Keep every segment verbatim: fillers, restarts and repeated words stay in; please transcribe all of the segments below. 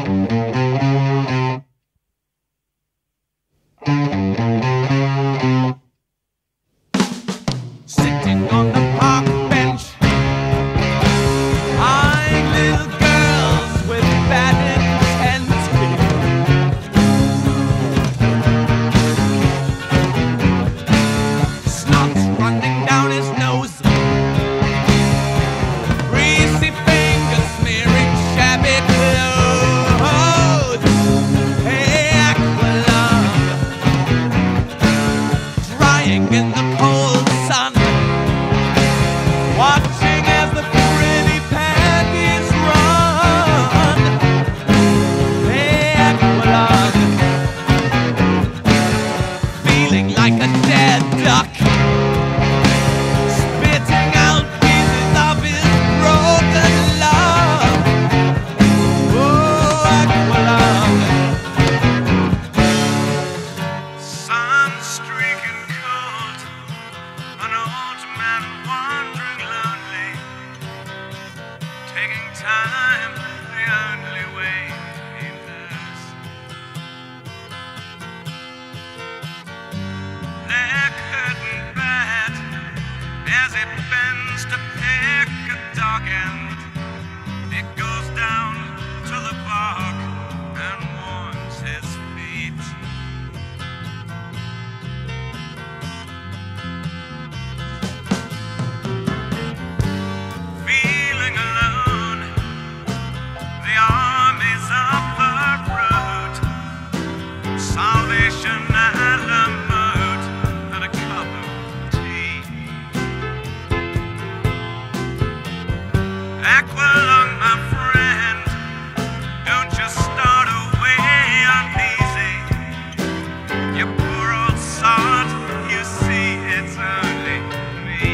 Sitting on the park bench, eyeing little girls with bad intent. Snot's running down his nose, greasy fingers smearing shabby clothes. Hey, Aqualung, drying in the cold sun, watching as the pretty panties run. Hey, Aqualung, feeling like a dead duck, spitting out pieces of his broken love. Oh, Aqualung, sun streaking cold, an old man wandering lonely, taking time the only way he knows. Their curtain bed as it bends to pick a dog end. It goes down to the bark and warms his feet. Feeling alone, the armies of the road, Salvation at the moat, and a cup of tea. Aqualung, my friend, don't just start away uneasy. You poor old sod, you see it's only me.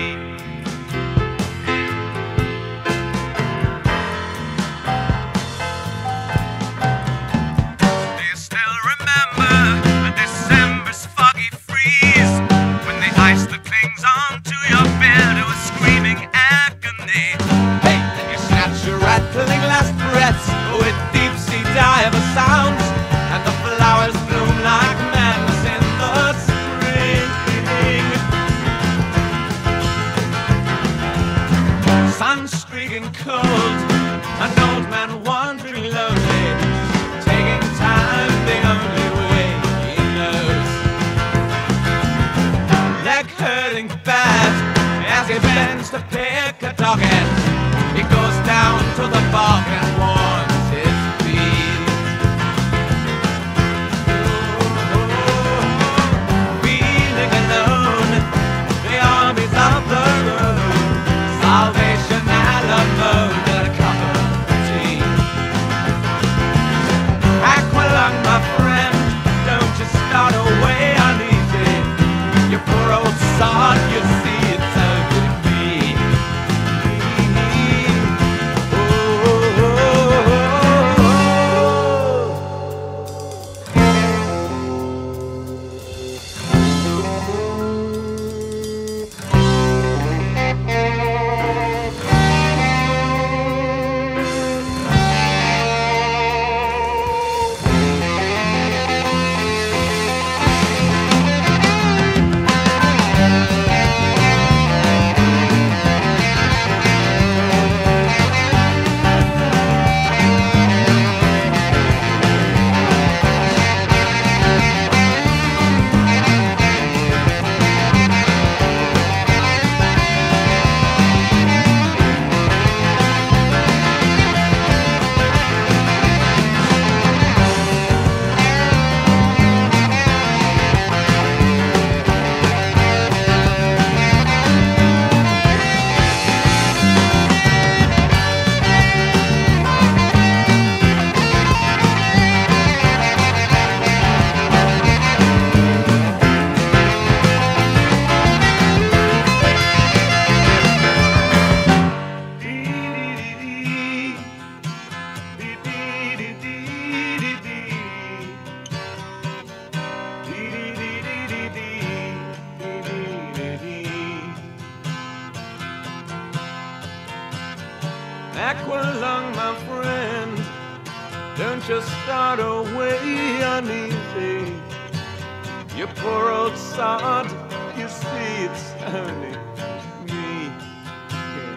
Don't you start away uneasy. You poor old sod, you see it's only me. Yeah.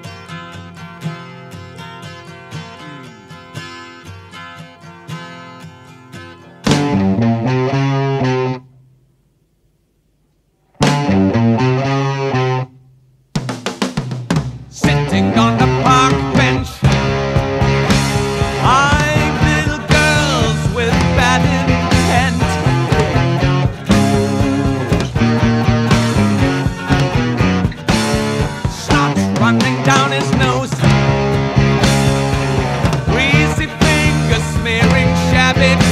Sitting on the park bench, eyeing little girls with bad intent. Snot running down his nose, greasy fingers smearing shabby